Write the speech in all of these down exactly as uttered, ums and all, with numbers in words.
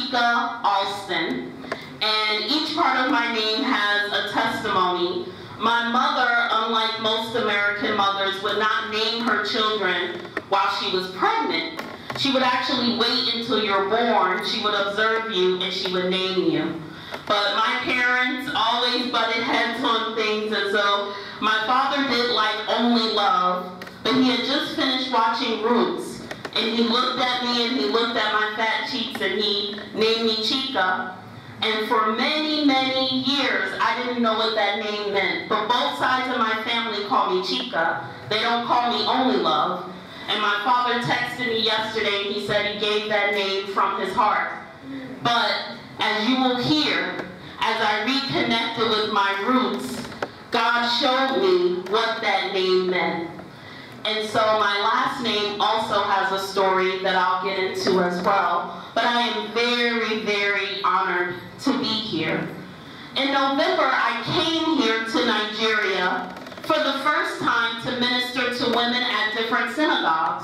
Chika, Alston, and each part of my name has a testimony. My mother, unlike most American mothers, would not name her children while she was pregnant. She would actually wait until you're born, she would observe you, and she would name you. But my parents always butted heads on things, and so my father did like Onleilove, but he had just finished watching Roots, and he looked at me and he looked at my fat cheeks and he named me Chika. And for many, many years, I didn't know what that name meant. But both sides of my family call me Chika. They don't call me Onleilove. And my father texted me yesterday and he said he gave that name from his heart. But as you will hear, as I reconnected with my roots, God showed me what that name meant. And so my last name also has a story that I'll get into as well. But I am very, very honored to be here. In November, I came here to Nigeria for the first time to minister to women at different synagogues.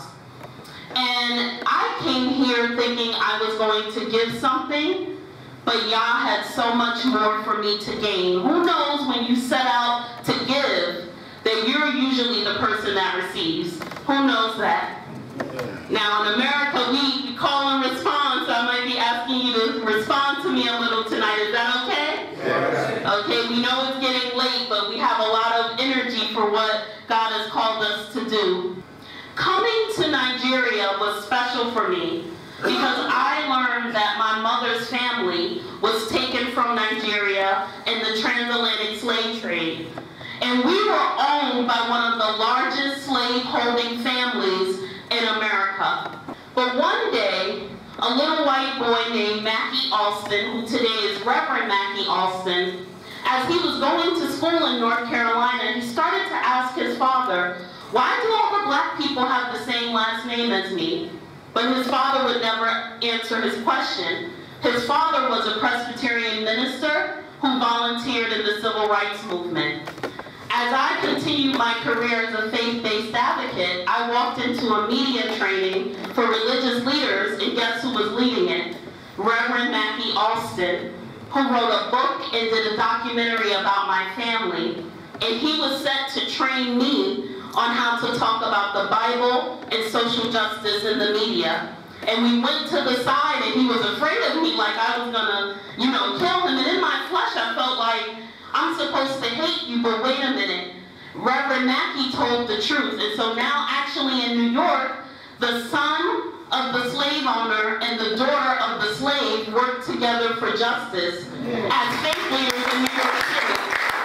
And I came here thinking I was going to give something, but Yah had so much more for me to gain. Who knows when you set out to give that you're usually the person that receives? Who knows that? Now in America, we, we call and respond, so I might be asking you to respond to me a little tonight. Is that okay? Yes. Okay, we know it's getting late, but we have a lot of energy for what God has called us to do. Coming to Nigeria was special for me because I learned that my mother's family was taken from Nigeria in the transatlantic slave trade. And we were owned by one of the largest slave-holding families in America. But one day, a little white boy named Mackie Alston, who today is Reverend Mackie Alston, as he was going to school in North Carolina, he started to ask his father, why do all the black people have the same last name as me? But his father would never answer his question. His father was a Presbyterian minister who volunteered in the civil rights movement. As I continued my career as a faith-based advocate, I walked into a media training for religious leaders, and guess who was leading it? Reverend Mackie Alston, who wrote a book and did a documentary about my family. And he was set to train me on how to talk about the Bible and social justice in the media. And we went to the side, and he was afraid of me, like I was gonna, you know, kill him. And in my flesh, I felt like, I'm supposed to hate you, but wait a minute. Reverend Mackie told the truth. And so now, actually in New York, the son of the slave owner and the daughter of the slave work together for justice as faith leaders in New York City.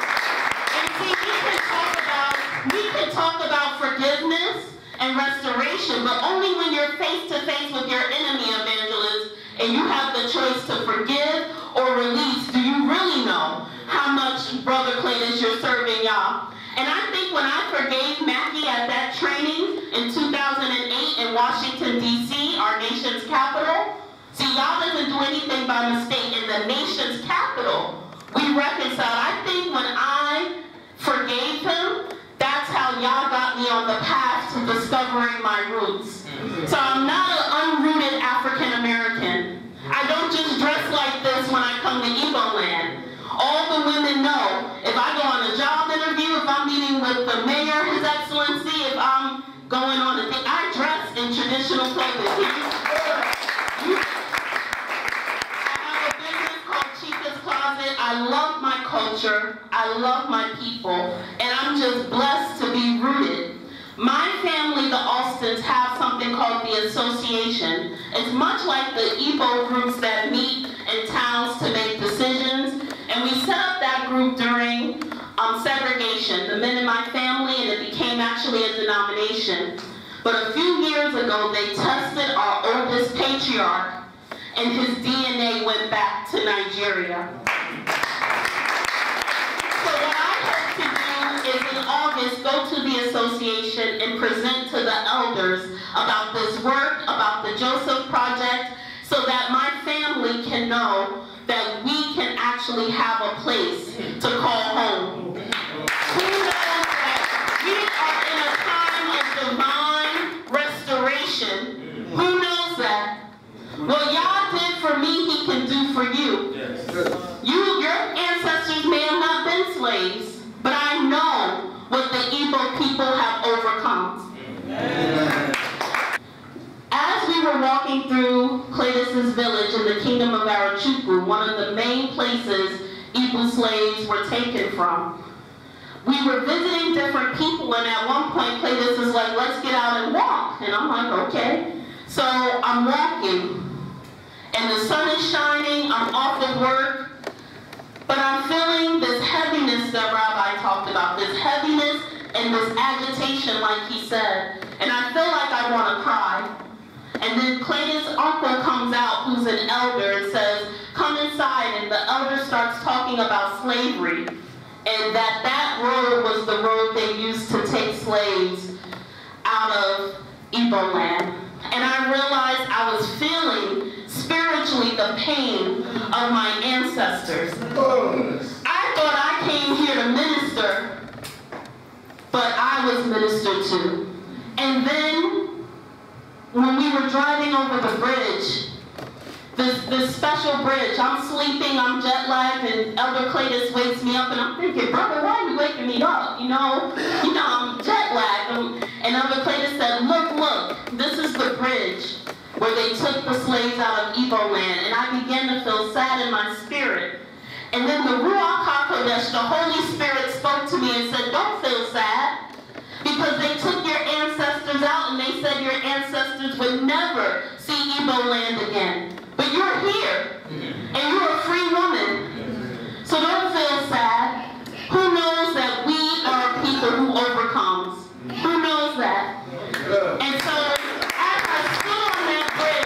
And see, we can talk about, we can talk about forgiveness and restoration, but only when you're face to face with your enemy, evangelist, and you have the choice to forgive or release, do you really know how much, Brother Clayton, you're serving Yah? And I think when I forgave Mackie at that training in two thousand eight in Washington, D C, our nation's capital, see, Yah doesn't do anything by mistake. In the nation's capital, we reconciled. I think when I forgave him, that's how Yah got me on the path to discovering my roots. So I'm not an unrooted African American. I don't just dress like this when I come to Igbo land. All the women know, if I go on a job interview, if I'm meeting with the mayor, His Excellency, if I'm going on a thing, I dress in traditional clothing. I have a business called Chika's Closet. I love my culture. I love my people. And I'm just blessed to be rooted. My family, the Alstons, have something called the Association. It's much like the Igbo groups that meet in towns to make decisions. And we set up that group during um, segregation, the men in my family, and it became actually a denomination. But a few years ago, they tested our oldest patriarch, and his D N A went back to Nigeria. So what I hope to do is in August, go to the association and present to the elders about this work, about the Joseph Project, so that my family can know that we can actually have a place to call home. Who knows that we are in a time of divine restoration? Who knows that? What Yah did for me, he can do for you. Yes. You, your ancestors may have not been slaves, but I know what the Igbo people have overcome. Amen. As we were walking through Cletus's village in the kingdom of Arachuku, one of the main places Igbo slaves were taken from, we were visiting different people, and at one point Cletus is like, let's get out and walk. And I'm like, okay. So I'm walking, and the sun is shining, I'm off of work, but I'm feeling this heaviness that Rabbi talked about, this heaviness and this agitation, like he said, and I feel like I want to cry. And then Clayton's uncle comes out, who's an elder, and says, come inside, and the elder starts talking about slavery, and that that road was the road they used to take slaves out of Igbo land. And I realized I was feeling spiritually the pain of my ancestors. I thought I came here to minister, but I was ministered to. And then when we were driving over the bridge, this, this special bridge, I'm sleeping, I'm jet lagged, and Elder Cletus wakes me up, and I'm thinking, brother, why are you waking me up? You know, you know, I'm jet lagged. And, and Elder Cletus said, look, look, this is the bridge where they took the slaves out of Igbo land. And I began to feel sad in my spirit. And then the Ruach HaKodesh, the Holy Spirit, spoke to me and said, don't feel sad, because they took your ancestors out, and they said your ancestors would never see Igbo land again. But you're here, and you're a free woman. So don't feel sad. Who knows that we are people who overcomes? Who knows that? And so as I stood on that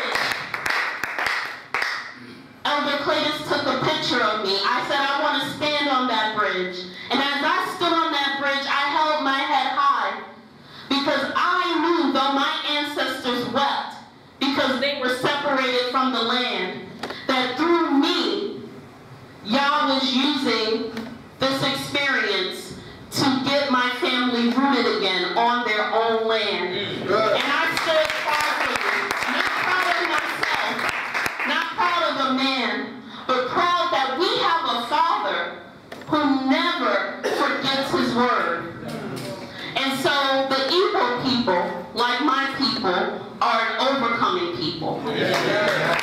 bridge, Elder Cletus took a picture of me. I said, I want to stand on that bridge. And as I stood on that bridge, I held my head high, because I knew, though my ancestors wept because they were separated from the land, that through me, Yah was using this experience to get my family rooted again on their own land. And I stood proudly, not proud of myself, not proud of a man, but proud that we have a Father who never forgets his word. And so the Igbo people, like my people, are an overcoming people. Yeah.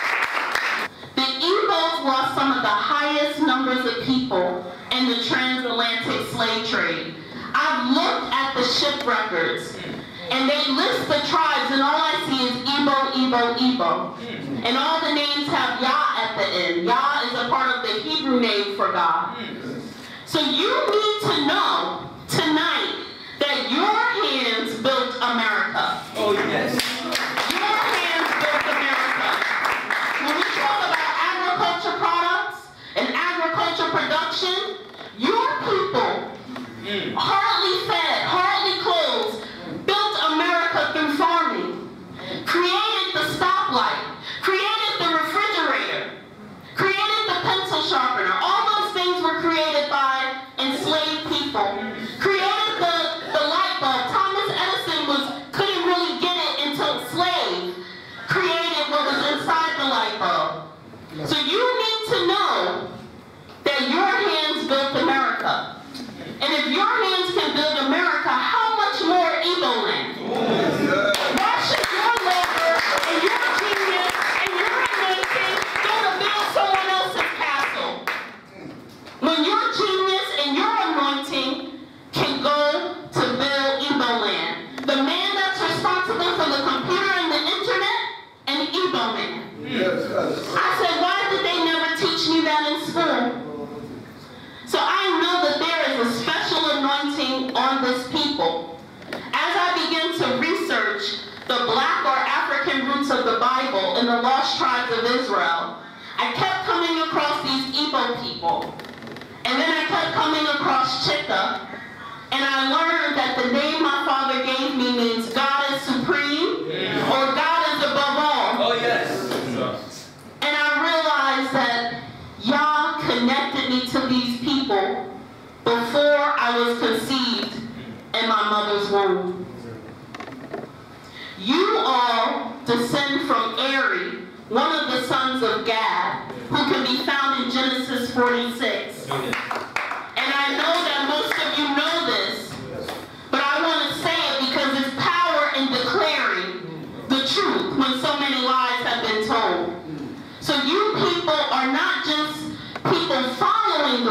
The Igbos lost some of the highest numbers of people in the transatlantic slave trade. I've looked at the ship records, and they list the tribes, and all I see is Igbo, Igbo, Igbo. And all the names have Yah at the end. Yah is a part of the Hebrew name for God. So you need to know tonight that your hands built America. Oh, yes. Your hands built America. When we talk about agriculture products and agriculture production, your people, mm. hardly fed, hardly clothed, built America through farming, created the stoplight, created the refrigerator, created the pencil sharpener. All those things were created by enslaved people. Created the, the light bulb. Thomas Edison was, couldn't really get it until slave created what was inside the light bulb. So you need to know that your hands built America. And if your hands can build America, how much more Igbo land? Why should your labor and your genius and your anointing go to build someone else's castle? When your genius and your anointing can go to build Igbo land. The man that's responsible for the computer and the internet, an Igbo man. I said, why did they never teach me that in school? So I know that there is a special anointing on this people. As I began to research the black or African roots of the Bible in the lost tribes of Israel, I kept coming across these Igbo people. And then I kept coming across Chika, and I learned that the name my father gave me means God is supreme, yeah. or God is above all. Oh, yes. And I realized that Yah connected me to these people before I was conceived in my mother's womb. You all descend from Eri, one of the sons of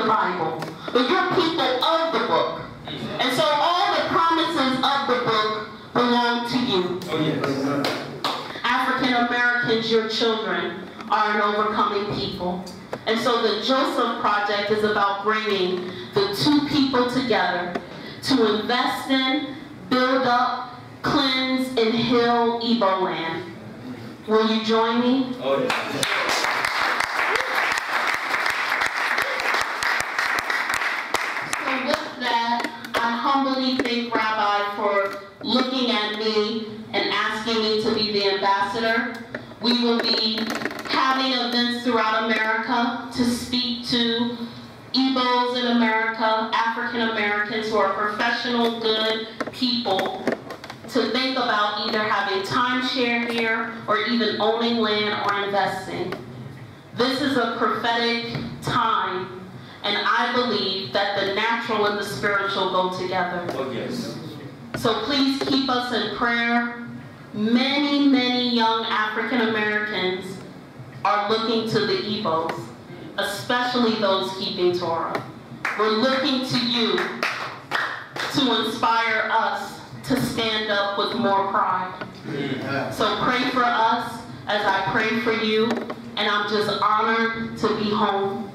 Bible, but you're people of the book. And so all the promises of the book belong to you. Oh, yes. African Americans, your children, are an overcoming people. And so the Joseph Project is about bringing the two people together to invest in, build up, cleanse, and heal Igbo land. Will you join me? Oh, yes. So with that, I humbly thank Rabbi for looking at me and asking me to be the ambassador. We will be having events throughout America to speak to Igbos in America, African Americans who are professional, good people, to think about either having timeshare here or even owning land or investing. This is a prophetic time, and I believe that the natural and the spiritual go together. Oh, yes. So please keep us in prayer. Many, many young African Americans are looking to the Igbos, especially those keeping Torah. We're looking to you to inspire us to stand up with more pride. So pray for us as I pray for you, and I'm just honored to be home.